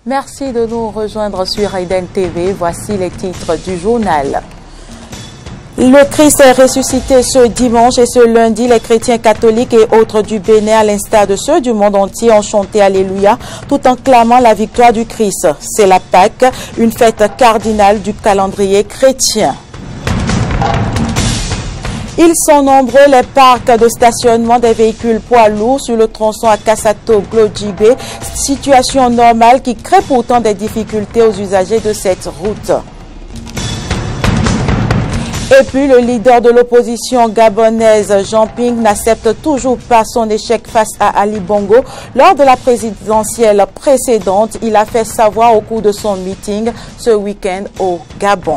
Merci de nous rejoindre sur Eden TV. Voici les titres du journal. Le Christ est ressuscité ce dimanche et ce lundi, les chrétiens catholiques et autres du Bénin, à l'instar de ceux du monde entier, ont chanté Alléluia tout en clamant la victoire du Christ. C'est la Pâque, une fête cardinale du calendrier chrétien. Ils sont nombreux les parcs de stationnement des véhicules poids lourds sur le tronçon à Kassato-Glodjibé, situation normale qui crée pourtant des difficultés aux usagers de cette route. Et puis le leader de l'opposition gabonaise, Jean Ping, n'accepte toujours pas son échec face à Ali Bongo. Lors de la présidentielle précédente, il a fait savoir au cours de son meeting ce week-end au Gabon.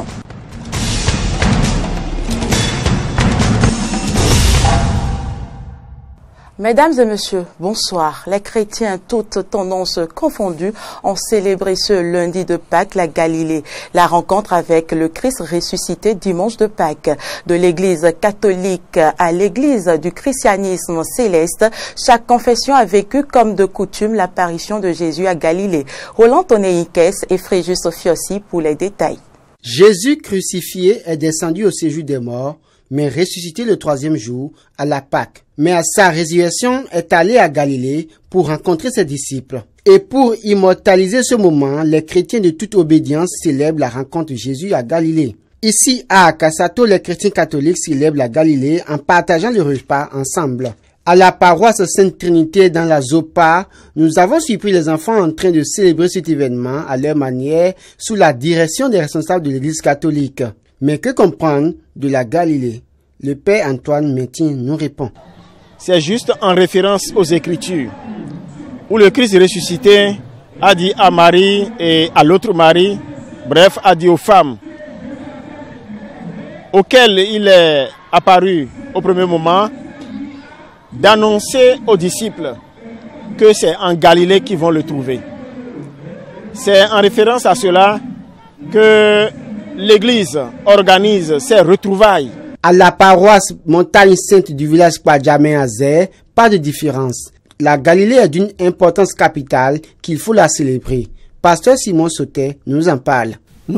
Mesdames et messieurs, bonsoir. Les chrétiens, toutes tendances confondues, ont célébré ce lundi de Pâques la Galilée, la rencontre avec le Christ ressuscité dimanche de Pâques. De l'église catholique à l'église du christianisme céleste, chaque confession a vécu comme de coutume l'apparition de Jésus à Galilée. Roland Tonéikes et Fréjus Fiossi pour les détails. Jésus crucifié est descendu au séjour des morts, mais ressuscité le troisième jour à la Pâque. Mais à sa résurrection est allé à Galilée pour rencontrer ses disciples. Et pour immortaliser ce moment, les chrétiens de toute obédience célèbrent la rencontre de Jésus à Galilée. Ici, à Kassato, les chrétiens catholiques célèbrent la Galilée en partageant le repas ensemble. À la paroisse Sainte Trinité dans la Zopa, nous avons surpris les enfants en train de célébrer cet événement à leur manière sous la direction des responsables de l'église catholique. Mais que comprendre de la Galilée? Le père Antoine Métin nous répond. C'est juste en référence aux Écritures, où le Christ ressuscité a dit à Marie et à l'autre Marie, bref, a dit aux femmes, auxquelles il est apparu au premier moment, d'annoncer aux disciples que c'est en Galilée qu'ils vont le trouver. C'est en référence à cela que l'Église organise ses retrouvailles. À la paroisse Montagne Sainte du village Kwadjamé-Azé, pas de différence. La Galilée est d'une importance capitale qu'il faut la célébrer. Pasteur Simon Sautet nous en parle.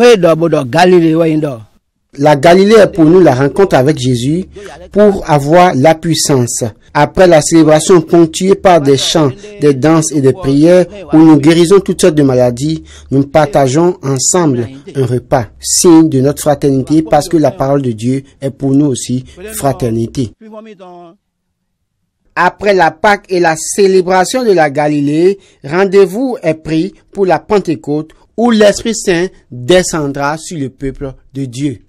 La Galilée est pour nous la rencontre avec Jésus pour avoir la puissance. Après la célébration ponctuée par des chants, des danses et des prières où nous guérisons toutes sortes de maladies, nous partageons ensemble un repas, signe de notre fraternité parce que la parole de Dieu est pour nous aussi fraternité. Après la Pâque et la célébration de la Galilée, rendez-vous est pris pour la Pentecôte où l'Esprit Saint descendra sur le peuple de Dieu.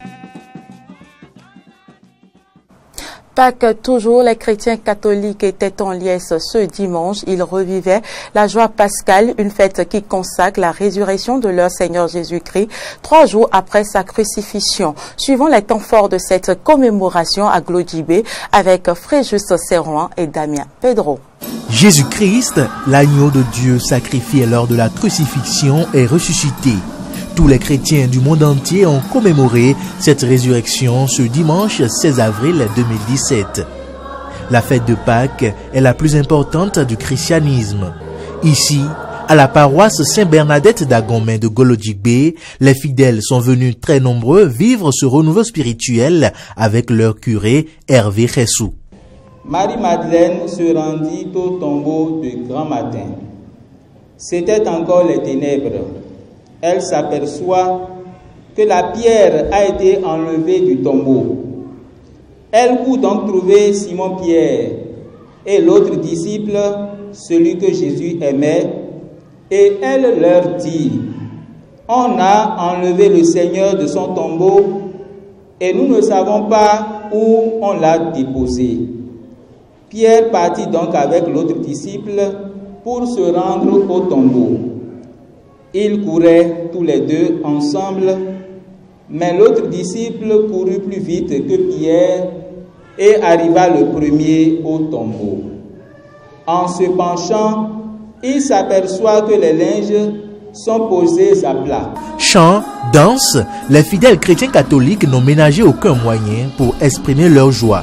Pâques toujours, les chrétiens catholiques étaient en liesse ce dimanche. Ils revivaient la joie pascale, une fête qui consacre la résurrection de leur Seigneur Jésus-Christ 3 jours après sa crucifixion. Suivant les temps forts de cette commémoration à Glodjibé avec Fréjus Serroin et Damien Pedro. Jésus-Christ, l'agneau de Dieu sacrifié lors de la crucifixion, est ressuscité. Tous les chrétiens du monde entier ont commémoré cette résurrection ce dimanche 16 avril 2017. La fête de Pâques est la plus importante du christianisme. Ici, à la paroisse Saint-Bernadette d'Agomé de Glodjibé, les fidèles sont venus très nombreux vivre ce renouveau spirituel avec leur curé Hervé Ressou. Marie-Madeleine se rendit au tombeau de grand matin. C'était encore les ténèbres. Elle s'aperçoit que la pierre a été enlevée du tombeau. Elle court donc trouver Simon-Pierre et l'autre disciple, celui que Jésus aimait, et elle leur dit, « On a enlevé le Seigneur de son tombeau et nous ne savons pas où on l'a déposé. » Pierre partit donc avec l'autre disciple pour se rendre au tombeau. Ils couraient tous les deux ensemble, mais l'autre disciple courut plus vite que Pierre et arriva le premier au tombeau. En se penchant, il s'aperçoit que les linges sont posés à plat. Chants, danses, les fidèles chrétiens catholiques n'ont ménagé aucun moyen pour exprimer leur joie.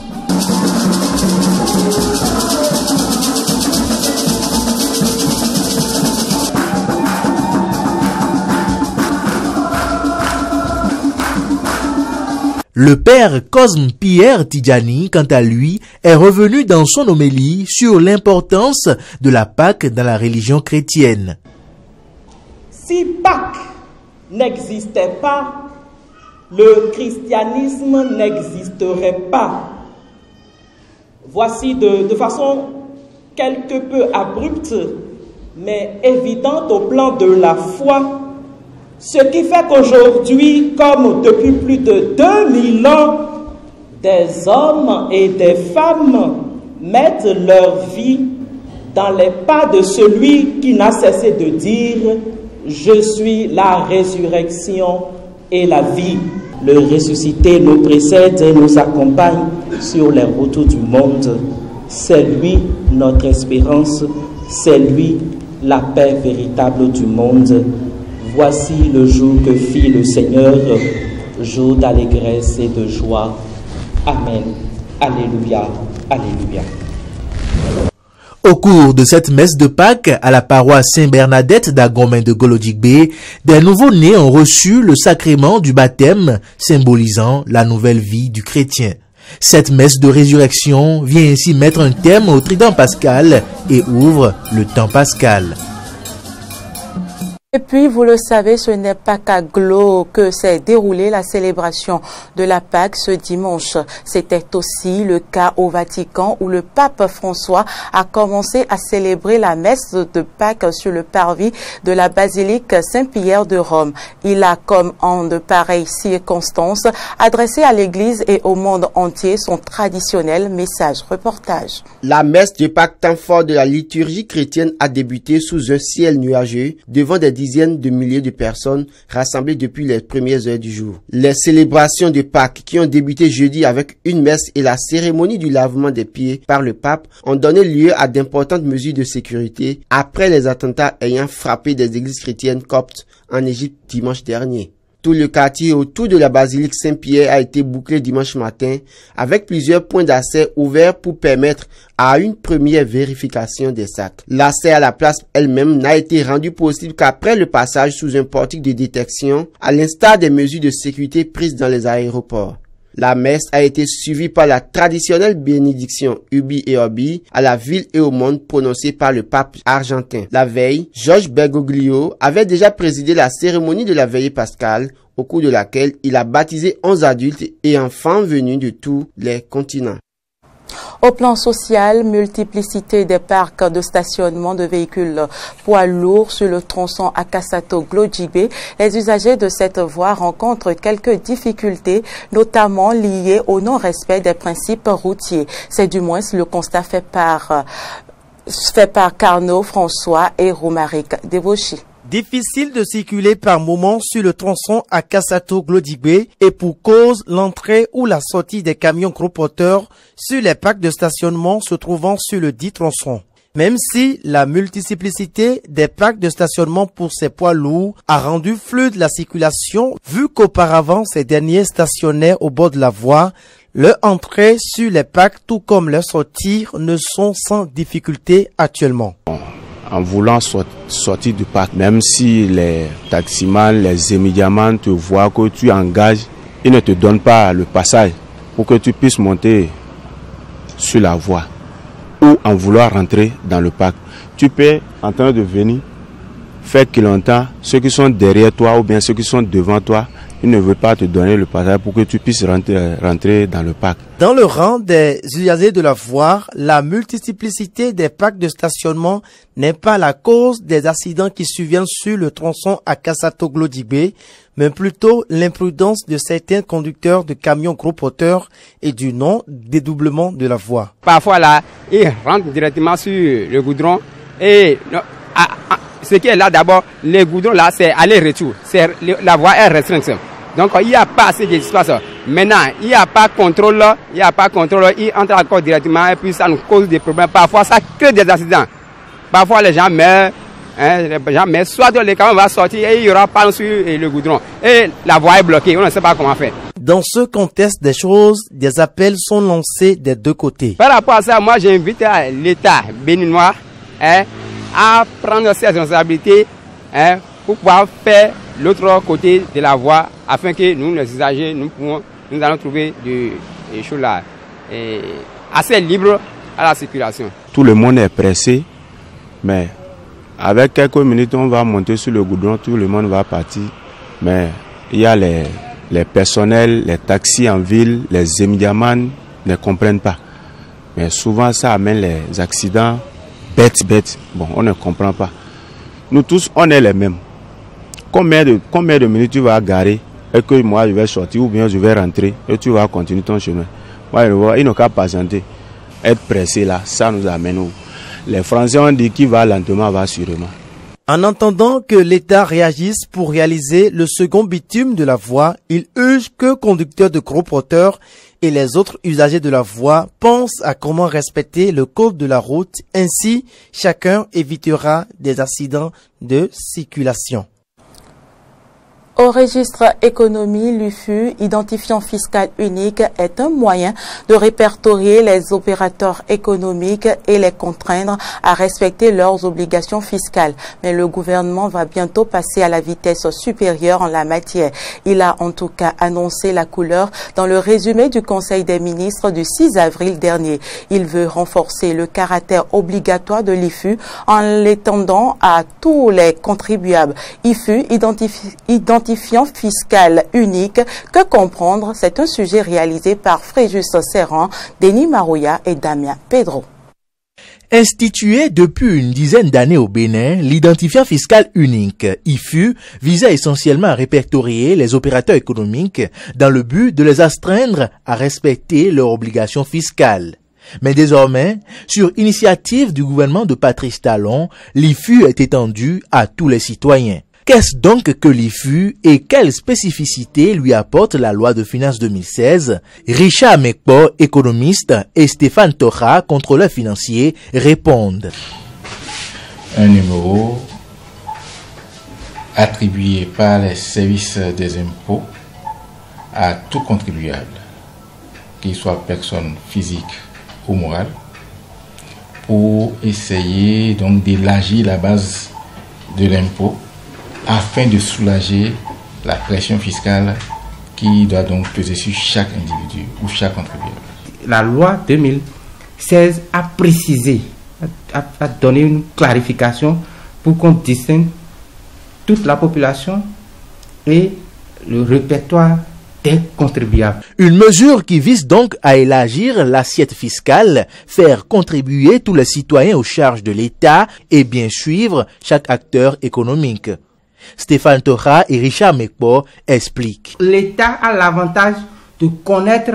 Le père Cosme Pierre Tidjani, quant à lui, est revenu dans son homélie sur l'importance de la Pâque dans la religion chrétienne. Si Pâques n'existait pas, le christianisme n'existerait pas. Voici de façon quelque peu abrupte, mais évidente au plan de la foi, ce qui fait qu'aujourd'hui, comme depuis plus de 2000 ans, des hommes et des femmes mettent leur vie dans les pas de celui qui n'a cessé de dire « Je suis la résurrection et la vie ». Le ressuscité nous précède et nous accompagne sur les routes du monde. C'est lui notre espérance, c'est lui la paix véritable du monde. Voici le jour que fit le Seigneur, jour d'allégresse et de joie. Amen. Alléluia. Alléluia. Au cours de cette messe de Pâques à la paroisse Saint-Bernadette d'Agomain de Golodjigbe, des nouveaux-nés ont reçu le sacrement du baptême, symbolisant la nouvelle vie du chrétien. Cette messe de résurrection vient ainsi mettre un thème au trident pascal et ouvre le temps pascal. Et puis, vous le savez, ce n'est pas qu'à Glo que s'est déroulée la célébration de la Pâque ce dimanche. C'était aussi le cas au Vatican où le pape François a commencé à célébrer la messe de Pâques sur le parvis de la basilique Saint-Pierre de Rome. Il a, comme en de pareilles circonstances, adressé à l'Église et au monde entier son traditionnel message. Reportage. La messe de Pâques, temps fort de la liturgie chrétienne, a débuté sous un ciel nuageux devant des dizaines de milliers de personnes rassemblées depuis les premières heures du jour. Les célébrations de Pâques qui ont débuté jeudi avec une messe et la cérémonie du lavement des pieds par le pape ont donné lieu à d'importantes mesures de sécurité après les attentats ayant frappé des églises chrétiennes coptes en Égypte dimanche dernier. Tout le quartier autour de la basilique Saint-Pierre a été bouclé dimanche matin avec plusieurs points d'accès ouverts pour permettre à une première vérification des sacs. L'accès à la place elle-même n'a été rendu possible qu'après le passage sous un portique de détection, à l'instar des mesures de sécurité prises dans les aéroports. La messe a été suivie par la traditionnelle bénédiction Ubi et Orbi à la ville et au monde prononcée par le pape argentin. La veille, Georges Bergoglio avait déjà présidé la cérémonie de la veillée pascale au cours de laquelle il a baptisé 11 adultes et enfants venus de tous les continents. Au plan social, multiplicité des parcs de stationnement de véhicules poids lourds sur le tronçon Akasato-Glodjigbe. Les usagers de cette voie rencontrent quelques difficultés, notamment liées au non-respect des principes routiers. C'est du moins le constat fait par Carnot François et Romaric Debochi. Difficile de circuler par moments sur le tronçon Akasato-Glodjigbe et pour cause l'entrée ou la sortie des camions gros porteurs sur les parcs de stationnement se trouvant sur le dit tronçon. Même si la multiplicité des parcs de stationnement pour ces poids lourds a rendu fluide la circulation, vu qu'auparavant ces derniers stationnaient au bord de la voie, leur entrée sur les parcs tout comme leur sortie ne sont sans difficulté actuellement. En voulant sortir du parc, même si les taximans, les immédiamment te voient que tu engages, ils ne te donnent pas le passage pour que tu puisses monter sur la voie ou en vouloir rentrer dans le parc. Tu peux, en train de venir, faire que longtemps, ceux qui sont derrière toi ou bien ceux qui sont devant toi, ils ne veulent pas te donner le passage pour que tu puisses rentrer dans le parc. Dans le rang des usagers de la voie, la multiplicité des parcs de stationnement n'est pas la cause des accidents qui surviennent sur le tronçon Akasato-Glodjigbe, mais plutôt l'imprudence de certains conducteurs de camions gros porteurs et du non-dédoublement de la voie. Parfois là, ils rentrent directement sur le goudron et ce qui est là d'abord, les goudrons là, c'est aller-retour. La voie est restreinte. Donc il n'y a pas assez d'espace. Maintenant, il n'y a pas de contrôle, il entre encore directement et puis ça nous cause des problèmes. Parfois, ça crée des accidents. Parfois, les gens meurent, soit les camions vont sortir et il n'y aura pas sur le goudron. Et la voie est bloquée, on ne sait pas comment faire. Dans ce contexte des choses, des appels sont lancés des deux côtés. Par rapport à ça, moi j'invite l'État béninois à prendre ses responsabilités pour pouvoir faire l'autre côté de la voie afin que nous, les usagers, nous pouvons nous allons trouver des choses là assez libres à la circulation. Tout le monde est pressé, mais avec quelques minutes, on va monter sur le goudron, tout le monde va partir. Mais il y a les personnels, les taxis en ville, les émidiamans ne comprennent pas. Mais souvent, ça amène les accidents bêtes. Bon, on ne comprend pas. Nous tous, on est les mêmes. Combien de minutes tu vas garer et que moi, je vais sortir ou bien je vais rentrer et tu vas continuer ton chemin. Moi, il n'a qu'à patienter. Être pressé là, ça nous amène où? Les Français ont dit qui va lentement va sûrement. En attendant que l'État réagisse pour réaliser le second bitume de la voie, il urge que conducteurs de gros porteurs et les autres usagers de la voie pensent à comment respecter le code de la route. Ainsi, chacun évitera des accidents de circulation. Au registre économie, l'UFU, identifiant fiscal unique, est un moyen de répertorier les opérateurs économiques et les contraindre à respecter leurs obligations fiscales. Mais le gouvernement va bientôt passer à la vitesse supérieure en la matière. Il a en tout cas annoncé la couleur dans le résumé du Conseil des ministres du 6 avril dernier. Il veut renforcer le caractère obligatoire de l'IFU en l'étendant à tous les contribuables. IFU, identifiant fiscal unique, que comprendre? C'est un sujet réalisé par Fréjus Serran, Denis Marouya et Damien Pedro. Institué depuis une dizaine d'années au Bénin, l'identifiant fiscal unique, IFU, visait essentiellement à répertorier les opérateurs économiques dans le but de les astreindre à respecter leurs obligations fiscales. Mais désormais, sur initiative du gouvernement de Patrice Talon, l'IFU est étendu à tous les citoyens. Qu'est-ce donc que l'IFU et quelle spécificité lui apporte la loi de finances 2016? Richard Mekpo, économiste, et Stéphane Tora, contrôleur financier, répondent. Un numéro attribué par les services des impôts à tout contribuable, qu'il soit personne physique ou morale, pour essayer donc d'élargir la base de l'impôt afin de soulager la pression fiscale qui doit donc peser sur chaque individu ou chaque contribuable. La loi 2016 a précisé, a donné une clarification pour qu'on distingue toute la population et le répertoire des contribuables. Une mesure qui vise donc à élargir l'assiette fiscale, faire contribuer tous les citoyens aux charges de l'État et bien suivre chaque acteur économique. Stéphane Tora et Richard Mekpo expliquent. L'État a l'avantage de connaître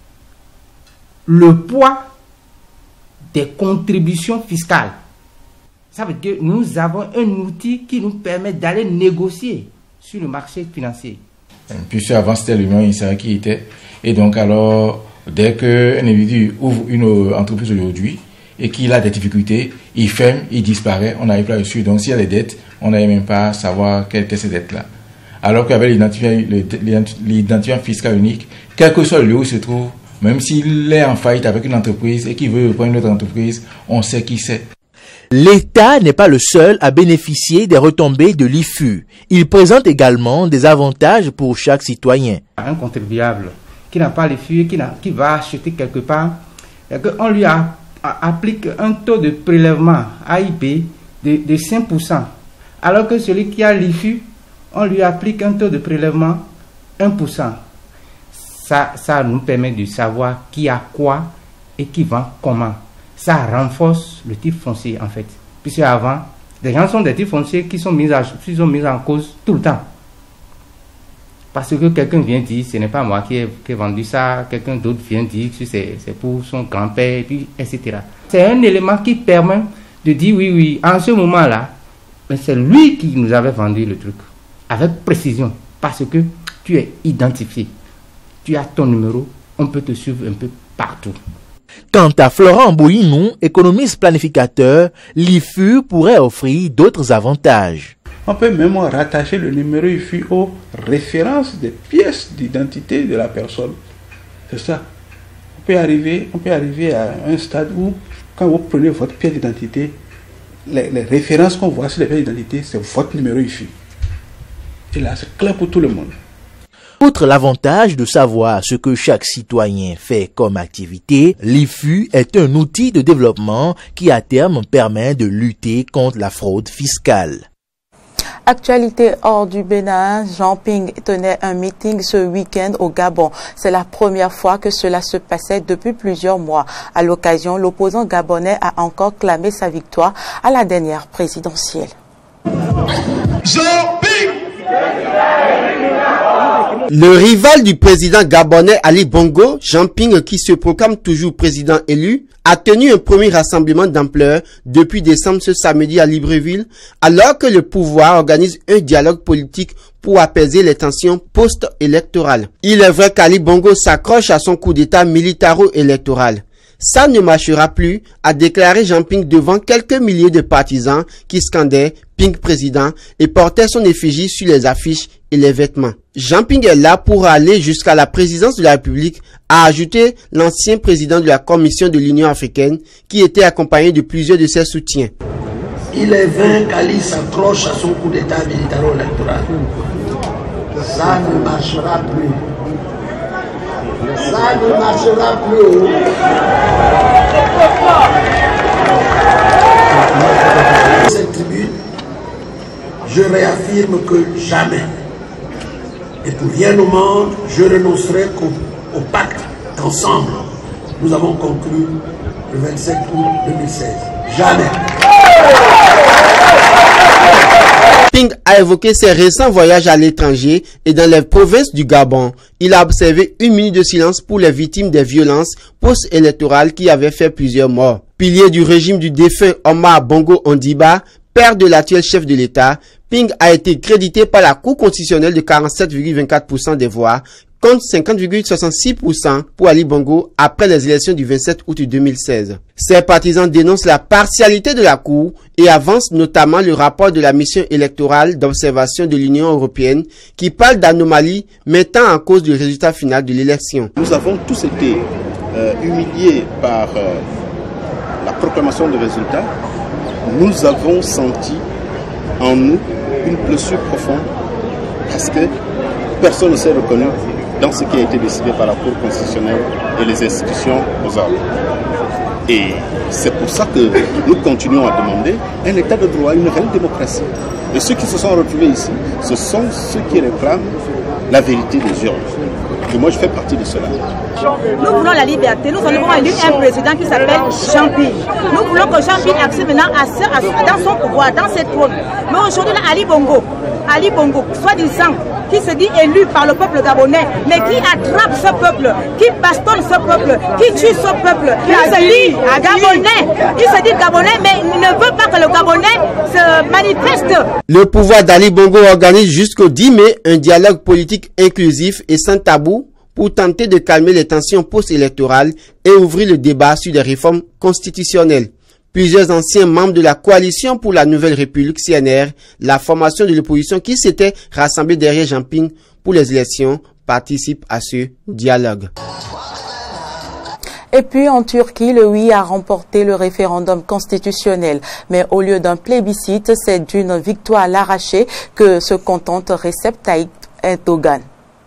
le poids des contributions fiscales. Ça veut dire que nous avons un outil qui nous permet d'aller négocier sur le marché financier. Puisque avant c'était l'Union INSA qui était. Et donc alors, dès qu'un individu ouvre une entreprise aujourd'hui et qu'il a des difficultés, il ferme, il disparaît, on n'arrive pas dessus. Donc s'il y a des dettes, on n'arrive même pas à savoir quelles sont ces dettes-là. Alors qu'avec l'identifiant fiscal unique, quel que soit le lieu où il se trouve, même s'il est en faillite avec une entreprise et qu'il veut reprendre une autre entreprise, on sait qui c'est. L'État n'est pas le seul à bénéficier des retombées de l'IFU. Il présente également des avantages pour chaque citoyen. Un contribuable qui n'a pas l'IFU et qui va acheter quelque part, on lui applique un taux de prélèvement AIP de 5%, alors que celui qui a l'IFU, on lui applique un taux de prélèvement 1%. Ça nous permet de savoir qui a quoi et qui vend comment. Ça renforce le titre foncier en fait. Puisque avant, les gens sont des titres fonciers qui sont mis en cause tout le temps. Parce que quelqu'un vient dire, ce n'est pas moi qui ai vendu ça, quelqu'un d'autre vient dire que c'est pour son grand-père, etc. C'est un élément qui permet de dire oui, en ce moment-là, mais c'est lui qui nous avait vendu le truc. Avec précision. Parce que tu es identifié. Tu as ton numéro, on peut te suivre un peu partout. Quant à Florent Bouinou, économiste planificateur, l'IFU pourrait offrir d'autres avantages. On peut même rattacher le numéro IFU aux références des pièces d'identité de la personne. C'est ça. On peut arriver à un stade où, quand vous prenez votre pièce d'identité, les références qu'on voit sur les pièces d'identité, c'est votre numéro IFU. Et là, c'est clair pour tout le monde. Outre l'avantage de savoir ce que chaque citoyen fait comme activité, l'IFU est un outil de développement qui à terme permet de lutter contre la fraude fiscale. Actualité hors du Bénin, Jean Ping tenait un meeting ce week-end au Gabon. C'est la première fois que cela se passait depuis plusieurs mois. À l'occasion, l'opposant gabonais a encore clamé sa victoire à la dernière présidentielle. Jean Ping! Le rival du président gabonais Ali Bongo, Jean Ping, qui se proclame toujours président élu, a tenu un premier rassemblement d'ampleur depuis décembre ce samedi à Libreville, alors que le pouvoir organise un dialogue politique pour apaiser les tensions post-électorales. Il est vrai qu'Ali Bongo s'accroche à son coup d'état militaro-électoral. Ça ne marchera plus, a déclaré Jean Ping devant quelques milliers de partisans qui scandaient Ping président et portaient son effigie sur les affiches et les vêtements. Jean Ping est là pour aller jusqu'à la présidence de la République, a ajouté l'ancien président de la Commission de l'Union africaine qui était accompagné de plusieurs de ses soutiens. Il est vain qu'Ali s'accroche à son coup d'état militaro-électoral. Ça ne marchera plus. Ça ne marchera plus. Cette tribune, je réaffirme que jamais, et pour rien au monde, je renoncerai au pacte qu'ensemble nous avons conclu le 27 août 2016. Jamais. Ping a évoqué ses récents voyages à l'étranger et dans les provinces du Gabon. Il a observé une minute de silence pour les victimes des violences post-électorales qui avaient fait plusieurs morts. Pilier du régime du défunt Omar Bongo Ondimba, père de l'actuel chef de l'État, Ping a été crédité par la Cour constitutionnelle de 47,24% des voix, contre 50,66% pour Ali Bongo après les élections du 27 août 2016. Ses partisans dénoncent la partialité de la Cour et avancent notamment le rapport de la mission électorale d'observation de l'Union européenne qui parle d'anomalies mettant en cause le résultat final de l'élection. Nous avons tous été humiliés par la proclamation de résultats. Nous avons senti en nous une blessure profonde parce que personne ne s'est reconnu dans ce qui a été décidé par la Cour constitutionnelle et les institutions aux ordres. Et c'est pour ça que nous continuons à demander un état de droit, une réelle démocratie. Et ceux qui se sont retrouvés ici, ce sont ceux qui réclament la vérité des urnes. Et moi, je fais partie de cela. Nous voulons la liberté. Nous avons élu un président qui s'appelle Jean Ping. Nous voulons que Jean Ping accède maintenant dans son pouvoir, dans ses trônes. Mais aujourd'hui, Ali Bongo, soi-disant, qui se dit élu par le peuple gabonais, mais qui attrape ce peuple, qui bastonne ce peuple, qui tue ce peuple. Il se dit gabonais, mais il ne veut pas que le Gabonais se manifeste. Le pouvoir d'Ali Bongo organise jusqu'au 10 mai un dialogue politique inclusif et sans tabou pour tenter de calmer les tensions post-électorales et ouvrir le débat sur les réformes constitutionnelles. Plusieurs anciens membres de la coalition pour la Nouvelle République CNR, la formation de l'opposition qui s'était rassemblée derrière Jean Ping pour les élections, participent à ce dialogue. Et puis en Turquie, le oui a remporté le référendum constitutionnel. Mais au lieu d'un plébiscite, c'est d'une victoire à l'arraché que se contente Recep Tayyip Erdogan.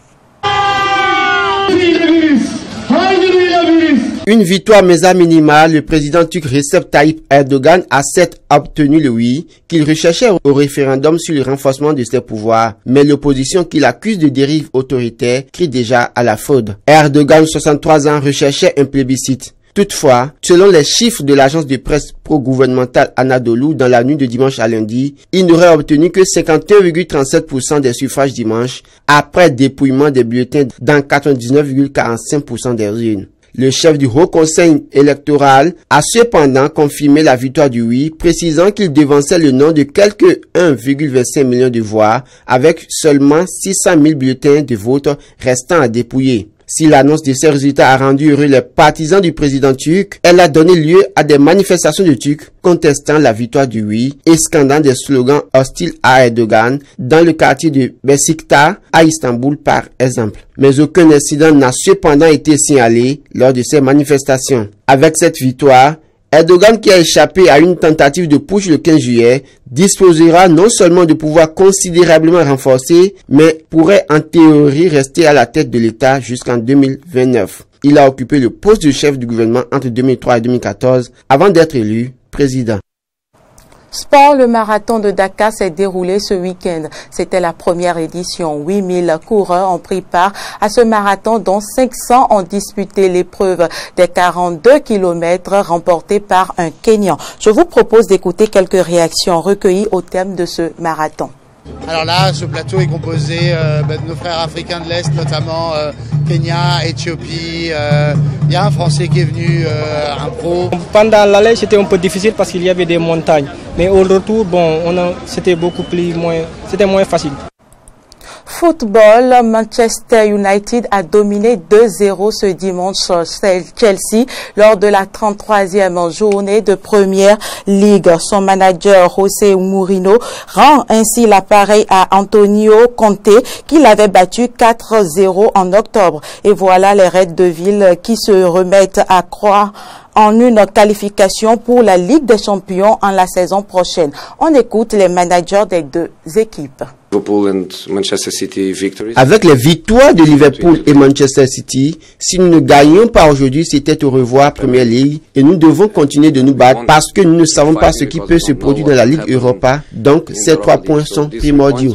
Une victoire mais à minima, le président turc Recep Tayyip Erdogan a certes obtenu le oui qu'il recherchait au référendum sur le renforcement de ses pouvoirs, mais l'opposition qu'il accuse de dérive autoritaire crie déjà à la fraude. Erdogan, 63 ans, recherchait un plébiscite. Toutefois, selon les chiffres de l'agence de presse pro-gouvernementale Anadolu, dans la nuit de dimanche à lundi, il n'aurait obtenu que 51,37% des suffrages dimanche, après dépouillement des bulletins dans 99,45% des urnes. Le chef du Haut Conseil électoral a cependant confirmé la victoire du oui, précisant qu'il devançait le nom de quelques 1,25 million de voix, avec seulement 600 000 bulletins de vote restants à dépouiller. Si l'annonce de ces résultats a rendu heureux les partisans du président turc, elle a donné lieu à des manifestations de Turcs contestant la victoire du oui et scandant des slogans hostiles à Erdogan dans le quartier de Beşiktaş à Istanbul par exemple. Mais aucun incident n'a cependant été signalé lors de ces manifestations. Avec cette victoire, Erdogan, qui a échappé à une tentative de putsch le 15 juillet, disposera non seulement de pouvoirs considérablement renforcés, mais pourrait en théorie rester à la tête de l'État jusqu'en 2029. Il a occupé le poste de chef du gouvernement entre 2003 et 2014 avant d'être élu président. Sport, le marathon de Dakar s'est déroulé ce week-end. C'était la première édition. 8000 coureurs ont pris part à ce marathon, dont 500 ont disputé l'épreuve des 42 km remportés par un Kenyan. Je vous propose d'écouter quelques réactions recueillies au terme de ce marathon. Alors là, ce plateau est composé de nos frères africains de l'Est, notamment Kenya, Éthiopie. Il y a un Français qui est venu, un pro. Pendant l'aller, c'était un peu difficile parce qu'il y avait des montagnes. Mais au retour, c'était moins facile. Football, Manchester United a dominé 2-0 ce dimanche Chelsea lors de la 33e journée de Première Ligue. Son manager José Mourinho rend ainsi l'appareil à Antonio Conte qui l'avait battu 4-0 en octobre. Et voilà les Reds de Ville qui se remettent à croire en une qualification pour la Ligue des Champions en la saison prochaine. On écoute les managers des deux équipes. Avec les victoires de Liverpool et Manchester City, si nous ne gagnions pas aujourd'hui, c'était au revoir Premier League et nous devons continuer de nous battre parce que nous ne savons pas ce qui peut se produire dans la Ligue Europa. Donc, ces 3 points sont primordiaux.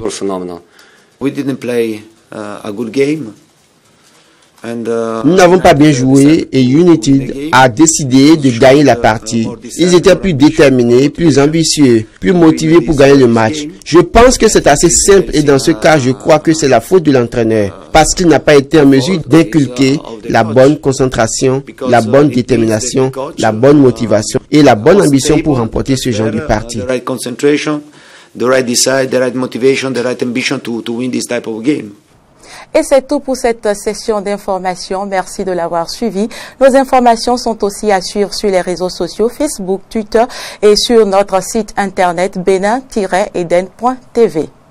Nous n'avons pas bien joué et United a décidé de gagner la partie. Ils étaient plus déterminés, plus ambitieux, plus motivés pour gagner le match. Je pense que c'est assez simple et dans ce cas, je crois que c'est la faute de l'entraîneur parce qu'il n'a pas été en mesure d'inculquer la bonne concentration, la bonne détermination, la bonne motivation et la bonne ambition pour remporter ce genre de partie. Et c'est tout pour cette session d'information. Merci de l'avoir suivi. Nos informations sont aussi à suivre sur les réseaux sociaux, Facebook, Twitter et sur notre site internet benin-eden.tv.